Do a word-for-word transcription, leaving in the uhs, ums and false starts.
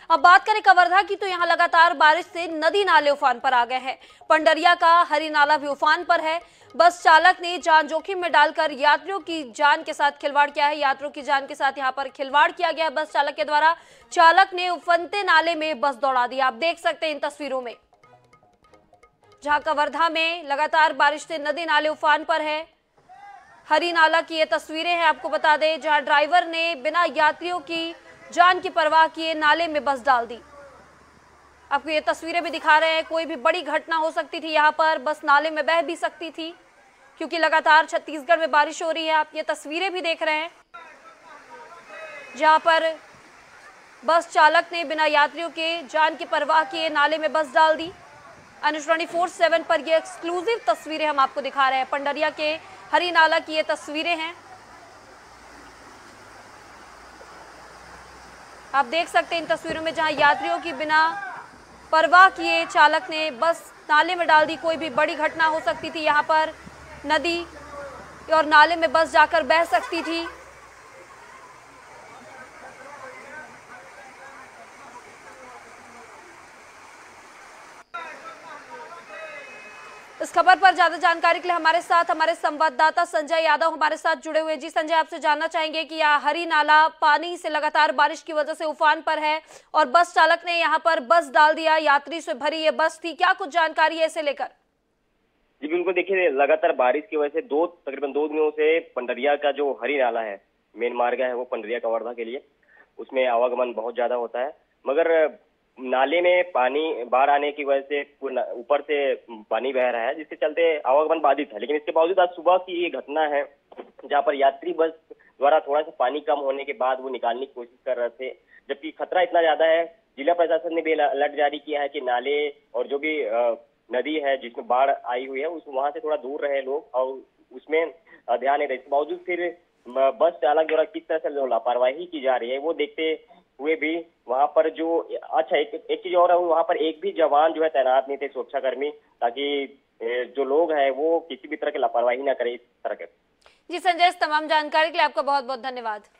अब बात करें कवर्धा की, तो यहाँ लगातार बारिश से नदी नाले उफान पर आ गए हैं। पंडरिया का हरी नाला भी उफान पर है। बस चालक ने जान जोखिम में डालकर यात्रियों की जान के साथ खिलवाड़ किया है। यात्रियों की जान के साथ यहाँ पर खिलवाड़ किया गया है बस चालक के द्वारा। चालक ने उफनते नाले में बस दौड़ा दी। आप देख सकते हैं इन तस्वीरों में, जहां कवर्धा में लगातार बारिश से नदी नाले उफान पर है। हरी नाला की ये तस्वीरें हैं, आपको बता दें, जहां ड्राइवर ने बिना यात्रियों की जान की परवाह किए नाले में बस डाल दी। आपको ये तस्वीरें भी दिखा रहे हैं। कोई भी बड़ी घटना हो सकती थी यहाँ पर, बस नाले में बह भी सकती थी, क्योंकि लगातार छत्तीसगढ़ में बारिश हो रही है। आप ये तस्वीरें भी देख रहे हैं, जहां पर बस चालक ने बिना यात्रियों के जान की परवाह किए नाले में बस डाल दी। अनुज ट्वेंटी फोर सेवन पर ये एक्सक्लूसिव तस्वीरें हम आपको दिखा रहे हैं। पंडरिया के हरी नाला की ये तस्वीरें हैं, आप देख सकते हैं इन तस्वीरों में, जहां यात्रियों की बिना परवाह किए चालक ने बस नाले में डाल दी। कोई भी बड़ी घटना हो सकती थी यहाँ पर, नदी और नाले में बस जाकर बह सकती थी। इस खबर पर ज्यादा जानकारी के लिए हमारे साथ हमारे संवाददाता संजय यादव हमारे साथ जुड़े हुए। जी संजय, आपसे जानना चाहेंगे कि यह हरी नाला पानी से लगातार बारिश की वजह से उफान पर है और बस चालक ने यहां पर बस डाल दिया। यात्री से भरी ये बस थी, क्या कुछ जानकारी है इसे लेकर? जी बिल्कुल, देखिए लगातार बारिश की वजह से दो तकरीबन दो दिनों से पंडरिया का जो हरी नाला है, मेन मार्ग है वो पंडरिया कवर्धा के लिए, उसमें आवागमन बहुत ज्यादा होता है। मगर नाले में पानी बाढ़ आने की वजह से ऊपर से पानी बह रहा है, जिसके चलते आवागमन बाधित है। लेकिन इसके बावजूद आज सुबह की ये घटना है, जहां पर यात्री बस द्वारा थोड़ा सा पानी कम होने के बाद वो निकालने की कोशिश कर रहे थे, जबकि खतरा इतना ज्यादा है। जिला प्रशासन ने भी अलर्ट जारी किया है कि नाले और जो भी नदी है जिसमें बाढ़ आई हुई है, उस वहां से थोड़ा दूर रहे लोग और उसमें ध्यान नहीं रहे। इसके बावजूद फिर बस चालक द्वारा किस तरह से लापरवाही की जा रही है वो देखते हुए भी वहां पर जो अच्छा एक एक चीज और है, वहां पर एक भी जवान जो है तैनात नहीं थे, सुरक्षाकर्मी, ताकि जो लोग हैं वो किसी भी तरह की लापरवाही ना करे इस तरह के। जी संजय, इस तमाम जानकारी के लिए आपका बहुत बहुत धन्यवाद।